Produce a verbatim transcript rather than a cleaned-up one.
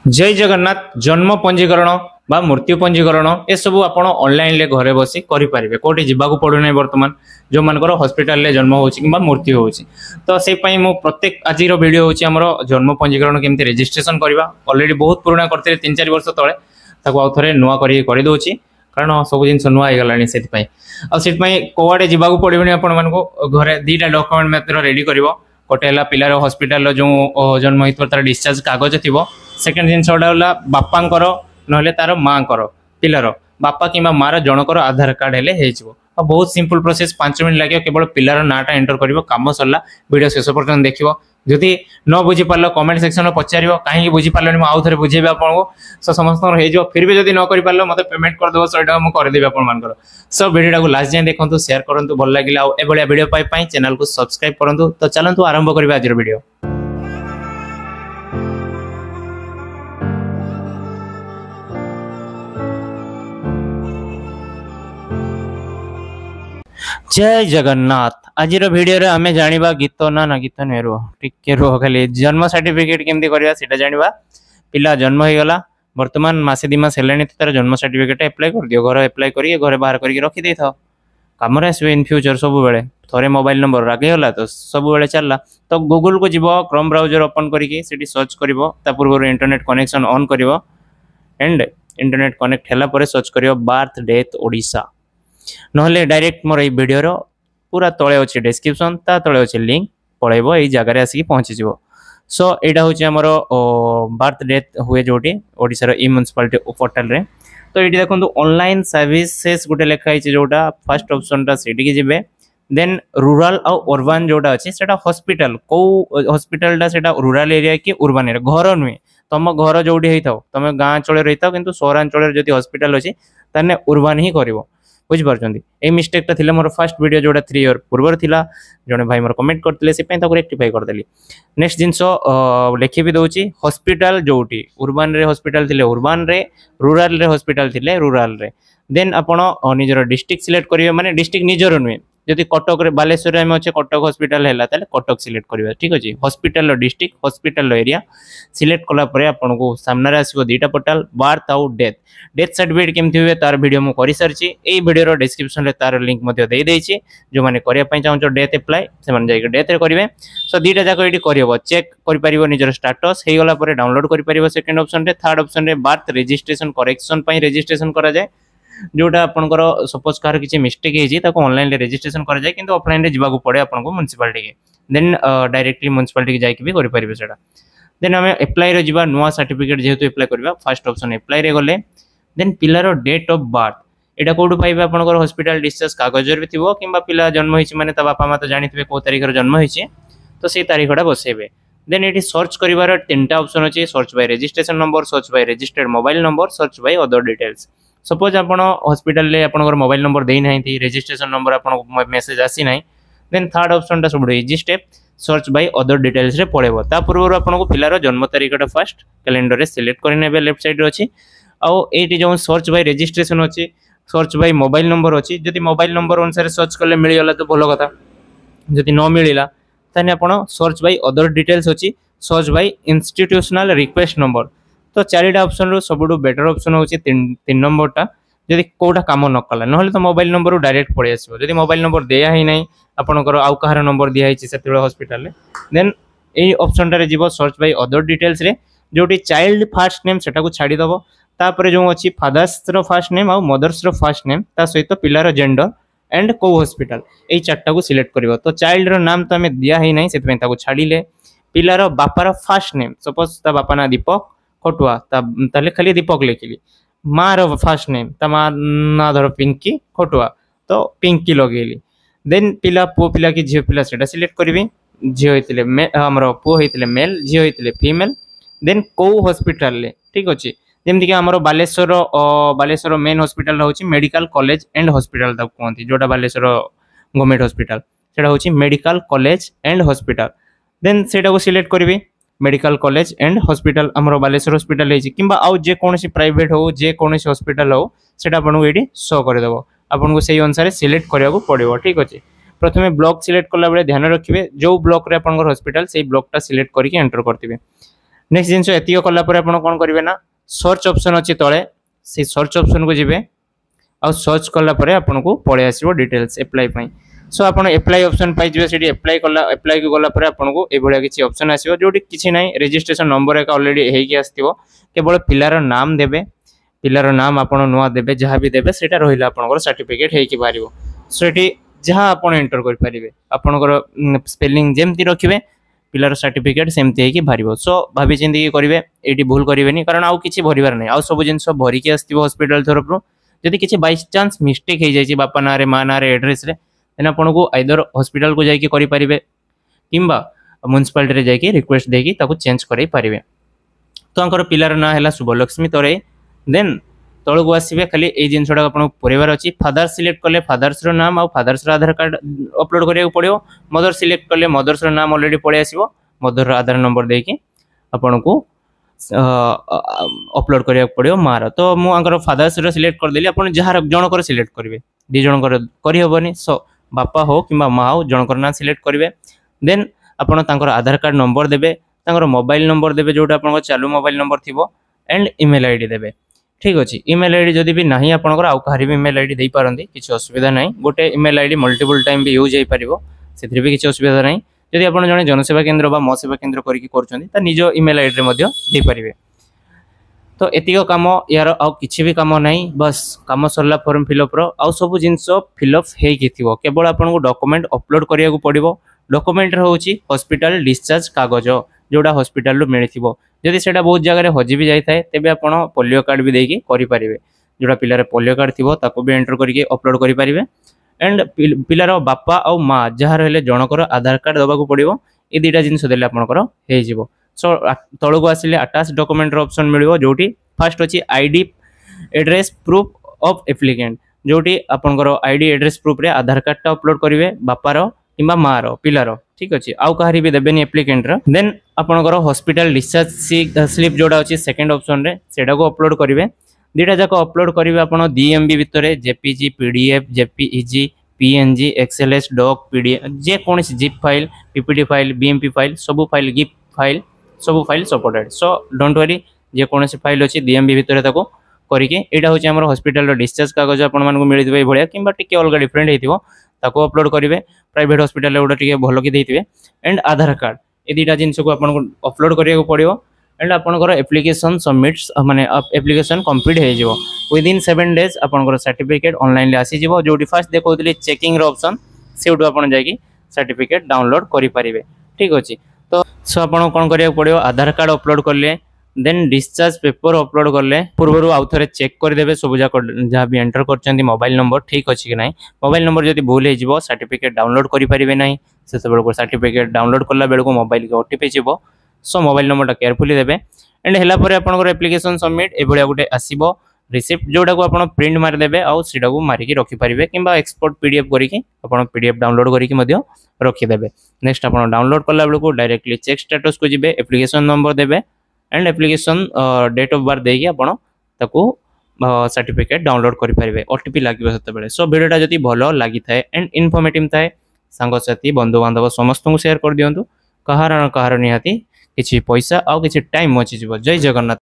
जय जगन्नाथ जन्म पंजीकरण बा मृत्यु पंजीकरण ए सब आप ऑनलाइन ले घरे बसी करें कौटी जावाक पड़ूना बर्तमान जो मानकर हॉस्पिटल ले जन्म हो कि मृत्यु हो तो से मु प्रत्येक आज वीडियो हूँ जन्म पंजीकरण केमती रजिस्ट्रेशन करवा ऑलरेडी बहुत पुराना करते तीन चार वर्ष तले आउ थे नुआ करदे कारण सब जिन नुआ होगला से कौड़े जावाक पड़ोनी आपण घरे दीटा डॉक्यूमेंट मात्र रेडी कर गोटे है पिलार हॉस्पिटल जो जन्म होता तार डिस्चार्ज कागज थी सेकेंड जिनसा बापांकर ना तार माँ पिलार बापा कि मार जनकर आधार कार्ड हेले हो बहुत सिंपल प्रोसेस पांच मिनट लगे केवल पिलार नाटा एंटर कर कम सरला वीडियो शेष पर्यटन देखिए जदि न बुझी पार कमेंट सेक्शन पचार कहीं बुझी पारे आउ थे बुझेबी आपको सो समस्त हो फिर भी जब न कर पार मत पेमेंट करदेव सौ टाँग करदेवी आपर सो वीडियो को लास्ट जाए देखो शेयर करूँ भल लगे आगे वीडियो पाई चैनल को सब्सक्राइब करूँ तो चलतु आरंभ करें आज वीडियो। जय जगन्नाथ आज वीडियो रे आमे जानिबा गीत ना ना गीत नहीं रुह टिके रुह खाली जन्म सर्टिफिकेट केमती करबा सेटा जानिबा पिला जन्म हो गला वर्तमान मासे दी मास हेलानी तार जन्म सर्टिफिकेट अप्लाई कर दियो घर अप्लाई करिए घर बाहर करके रखी दे था काम आसो इन फ्यूचर सब बेले थोड़े मोबाइल नंबर रागे होला तो सब बेले चलला तो गूगल को जीव क्रोम ब्राउजर ओपन करके सेठी सर्च करिवो ता पूर्व इंटरनेट कनेक्शन ऑन करिवो एंड इंटरनेट कनेक्ट होला परे सर्च करिवो बर्थ डेथ ओडिशा नहले डायरेक्ट मोर वीडियो रो पूरा तले अच्छे डिस्क्रिप्शन ता तले अच्छे लिंक पड़ेबो एई जगह आसिक पहुँची जीवो सो एटा होची हमरो बर्थ डेथ हुए जोटी ओडिसा रो ई म्युनिसिपालिटी पोर्टल रे तो ये देखो ऑनलाइन सर्विसेस गोटे लिखाई जोटा फर्स्ट ऑप्शन टा सेठी के जिबे देन रूरल और अर्बन जोटा अच्छे सेटा हॉस्पिटल को हॉस्पिटल टा सेटा रूरल एरिया कि अर्बन एरिया घर नुहे तुम घर जोटी होता तुम गाँ अंचल रही किंतु सहरांचल जदि हॉस्पिटल अच्छी ताने अर्बन ही करिवो बुझिपार्छन्ति ए मिस्टेक ता मोर फर्स्ट वीडियो जोटा थ्री इयर पूर्व थिला जने भाई मोर कमेंट करथिले से पई ताको रेक्टिफाई कर देली नेक्स्ट जिंसो लिखि भी दउची हॉस्पिटल जोटी अर्बन रे हॉस्पिटल थिले अर्बन रे रूरल रे हॉस्पिटल थिले रूरल रे देन आपण निजर डिस्ट्रिक्ट सिलेक्ट करिवे माने डिस्ट्रिक्ट निजर नुहे जदि कटक रे बालेश्वर रे हम अच्छे कटक हॉस्पिटल हैला ताले कटक सिलेक्ट करिवे ठीक अछि hospital district hospital area select कला परे आपन को सामने रे आसीबो दीटा पोर्टल बर्थ आउ डेथ डेथ सर्टिफिकेट केमथि हुए तार वीडियो मु करि सरछि एई वीडियो रो डिस्क्रिप्शन रे तार लिंक मध्ये देई देछि जो माने करिया पई चाहौ डेथ अप्लाई से माने जाई डेथ रे करिवे सो दीटा जाको एडी करिवो चेक करि परिवो निजर स्टेटस हे गला परे डाउनलोड करि परिवो सेकंड ऑप्शन रे थर्ड ऑप्शन रे बर्थ रजिस्ट्रेशन करेक्शन पई रजिस्ट्रेशन करा जाय जोटा आपनकर सपोज कार किछि मिस्टेक हेछि ताको ऑनलाइन ले रजिस्ट्रेशन करा जाय किंतु ऑफलाइन रे जिबाको पड़े आपनको म्युनिसिपालिटी के देन डायरेक्टली म्युनिसिपालिटी के जाय के भी करि परिबे सेटा देन हमें अप्लाई रे जिबा नुवा सर्टिफिकेट जेहेतु अप्लाई करबा फर्स्ट ऑप्शन अप्लाई रे गले देन पिलार डेट ऑफ बर्थ एटा कोड पाइबे आपनकर हॉस्पिटल डिस्चार्ज कागज रे थिबो किबा पिला जन्म होइछि माने ता बापा मा तो जानिथिबे को तारीख रे जन्म होइछि तो से तारीखटा बसेबे देन एटी सर्च करिवार तीनटा ऑप्शन अछि search by registration number search by registered mobile number search by other details suppose आपण हॉस्पिटल ले आपनकर मोबाइल नंबर देई नाही थी रजिस्ट्रेशन नंबर आपन मेसेज आसी नाही देन थर्ड ऑप्शन टा सब easy step search by other details रे पड़ेबो ता पूर्व आपन को पिलार जन्म तारीखटा फर्स्ट कैलेंडर रे सिलेक्ट करनेबे लेफ्ट साइड रे अछि आ एटी जो सर्च बाय रजिस्ट्रेशन अछि सर्च बाय मोबाइल नंबर अछि जदि मोबाइल नंबर अनुसार सर्च करले मिल गला तो भलो कथा जदि न मिलिला तने आपण सर्च बाय अदर डिटेल्स अछि search by institutional request number तो चारिटा ऑप्शन रो सबुडो बेटर ऑप्शन होची तीन तीन नंबर टा जदि कोटा काम न कला नहले तो मोबाइल नंबर रो डायरेक्ट पड़े आसीबो जदि मोबाइल नंबर देया ही नाही आपनकर आउ कहार नंबर दिया हिची सेतिबे हॉस्पिटल ले देन ए ऑप्शन टा रे जीवो सर्च बाय अदर डिटेल्स रे जोटी चाइल्ड फर्स्ट नेम सेटा को छाडी दबो तापर जो अछि फादर्स रो फर्स्ट नेम आ मदर्स रो फर्स्ट नेम ता सहित पिलार जेंडर एंड को हॉस्पिटल ए चारटा को सिलेक्ट करिवो तो चाइल्ड रो नाम तो हमें दिया ही नाही सेतबे ताको छाडीले पिलार बापार फर्स्ट नेम सपोज ता बापा ना दीपक खटुआ ताले खाली दीपक लिखिली मार फर्स्ट नेम ता मार ना धर पिंकी खटुआ तो पिंकी लगेली देन पिला पो पिला की झियो पिला सेटा सिलेक्ट करबी झियो होइतिले मे हमरो पो होइतिले मेल झियो होइतिले फीमेल देन को हॉस्पिटल ले ठीक अछि जेमति कि हमरो बालेश्वर बालेश्वर मेन हॉस्पिटल होछि मेडिकल कॉलेज एंड हॉस्पिटल तक कोंती जोटा बालेश्वर गवर्नमेंट हॉस्पिटल सेटा होछि medical college and hospital then सेटा को सिलेक्ट करबी मेडिकल कॉलेज एंड हॉस्पिटल हमरो बालेश्वर हॉस्पिटल है किंबा आउ जे कोनसी प्राइवेट हो जे कोनसी हॉस्पिटल हो सेटा आपन को एडी शो कर देबो आपन को सेही अनुसार सिलेक्ट करिया को पड़िबो ठीक अछि प्रथमे ब्लॉक सिलेक्ट करला बेले ध्यान रखिबे जो ब्लॉक रे आपन हॉस्पिटल सेही ब्लॉक टा सिलेक्ट करके एंटर करथिबे नेक्स्ट जिनस एतिक कला आपन कौन करेंगे ना सर्च ऑप्शन अच्छी तले से सर्च ऑप्शन को जीवे आ सर्च कला आपन को पड़े आसो डिटेल्स एप्लाई पाई सो आपन एप्लाई ऑप्शन पाई जे से एप्लाई कला एप्लाई को गला आपन को ए भलिया किसी ऑप्शन आसीबो जोटी किसी नाही रजिस्ट्रेशन नंबर एक ऑलरेडी हेकी आस्तिबो केवल पिलार नाम देबे पिलार नाम आपन नुआ देबे जहाँ भी देबे सेटा रहिला आपन सर्टिफिकेट हेकी बारिबो सो एटी जहाँ आपन एंटर कर पारिबे आपन स्पेलिंग जेमती रखिबे पिलार सर्टिफिकेट सेमती हेकी बारिबो सो भाबी चिंती की करिवे एटी भूल करिवेनी कारण आउ किछि भरिबार नै आउ सब जिंस भरि के आस्तिबो हॉस्पिटल तरफ रो जदि किछि बाय चांस मिस्टेक हे जायछि बापा ना रे मा ना रे एड्रेस रे देन आपन को आइदर हॉस्पिटल को जाई के करि पारिबे किंबा म्युनिसिपालिटी रे जाई के रिक्वेस्ट देकी ताको चेंज करै पारिबे तो अंकर पिलार ना हैला शुभलक्ष्मी तोरे देन तळ को आसीबे खाली ए जिंसडा आपन परिवार अछि फादर सिलेक्ट करले फादर्स रो नाम आ फादर्स रो आधार कार्ड अपलोड करिया पड़ियो मदर सिलेक्ट करले मदर्स रो नाम ऑलरेडी पड़े आसीबो मदर रो आधार नंबर देकी आपन को अपलोड करिया पड़ियो मार तो मु अंकर फादर्स रो सिलेक्ट कर देली आपन जहार जण कर सिलेक्ट करबे दि जण कर करि होबनी सो बापा हो किंबा माँ हो जनकर ना सिलेक्ट करेंगे देन आपन तांकर आधार कार्ड नंबर देबे तांकर मोबाइल नंबर देबे जोटा आपन चालू मोबाइल नंबर थिबो एंड ईमेल आईडी देबे ठीक अछि ईमेल आईडी जदि भी नाही आपन आउ कहारी भी ईमेल आईडी देई पारंती किछि असुविधा नाही गोटे ईमेल आईडी मल्टीपल टाइम भी यूज होई परिबो सेथि भी किछि असुविधा नाही जदि आपन जने जनसेवा केंद्र बा म सेवा केंद्र करिकि करछन्ती त निज ईमेल आईडी रे मध्य देई परिबे तो एतिक काम यार आउ किछि भी काम नाही बस काम सरला फॉर्म फिलअप रो आउ सब जिंस फिलअप हेकी थिवो केवल आपन को डॉक्यूमेंट अपलोड करिया को पड़िबो डॉक्यूमेंट रे होची हॉस्पिटल डिस्चार्ज कागज जोड़ा हॉस्पिटल रो मिलिथिबो जदि सेटा बहुत जगह रे हजि भी जाय थाए तेबे आपन पोलियो कार्ड भी देकी करि परिबे जोड़ा पिलार पोलियो कार्ड थिबो ताको भी एंटर करके अपलोड करि परिबे एंड पिलार बापा आ माँ जहाँ रहले जनकर आधार कार्ड दबा को पड़िबो ए दुटा जिंस देले आपनकर हे जिवो सो तळ को आसिले अटैच डॉक्यूमेंट रो ऑप्शन मिलिबो जोटी फर्स्ट अछि ID address proof of applicant जोटी आपनकर आईडी एड्रेस प्रूफ रे आधार कार्ड टा अपलोड करिवे बापार किंबा माँ रो पिलार ठीक अछि आउ कहारी भी देबेनी एप्लिकेंट रो देन आपनकर हॉस्पिटल डिस्चार्ज स्लिप जोडा अछि सेकंड ऑप्शन रे सेडा को अपलोड करिवे दुटा जाको अपलोड करिवे आपन डीएमबी भितरे JPG PDF JPEG PNG XLS doc PDF जे कोनसी zip file PPT file BMP file सब फाइल गिप फाइल सब file supported so don't worry जे कोनसी फाइल अछि डीएमबी भितरे ताको करिके एटा होची हमर हॉस्पिटल रो डिस्चार्ज कागज आपन मान को मिलि दिबे भलिया किंबा टिके अलग डिफरेंट हेतिबो ताको अपलोड करिवे प्राइवेट हॉस्पिटल रे ओडा टिके भलो कि देथिबे एंड आधार कार्ड ए दुटा जिंस को आपन को अपलोड करिया को पड़ियो एंड आपन एप्लिकेशन सबमिट्स माने एप्लिकेशन कंप्लीट हे जिवो विद इन सेवन डेज आपन सर्टिफिकेट ऑनलाइन ले आसी जिवो जोटी फर्स्ट देखौतली चेकिंग रो ऑप्शन सेउडो आपन जाकी सर्टिफिकेट डाउनलोड करि परिबे ठीक अछि तो सो आपन कोन करिया पड़ियो आधार कार्ड अपलोड करले देन डिस्चार्ज पेपर अपलोड करले पूर्वरु आउ थरे चेक कर देबे सब जा जहाँ भी एंटर करचंदी मोबाइल नंबर ठीक अछि कि नाही मोबाइल नंबर जदी भूल हे जिवो सर्टिफिकेट डाउनलोड करि परिबे नाही से सब को सर्टिफिकेट डाउनलोड करला बेल को मोबाइल के ओटीपी जिवो सो मोबाइल नंबर टा केयरफुली देबे एंड हेला परे आपन एप्लिकेशन सबमिट ए भलिया गुटे आसीबो रिसिप्ट जोडा को आपन प्रिंट मार देबे आ सीडा को मारी के रखि परिबे किंबा एक्सपोर्ट पीडीएफ करी के आपन पीडीएफ डाउनलोड करी के मध्य रखि देबे नेक्स्ट आपन डाउनलोड करला बेल को डायरेक्टली चेक स्टेटस को जिबे एप्लिकेशन नंबर देबे and application date of birth देकी आपन ताको सर्टिफिकेट डाउनलोड करि परिबे ओटीपी लागिबो सते बेले सो वीडियोटा जति भलो लागि थाए एंड इन्फॉर्मेटिव थाए सांग साथी बंधु बांधव समस्त को शेयर कर दियंतु कहार कहार निहाती किछि पैसा आ किछि टाइम मचि जिवो जय जगन्नाथ।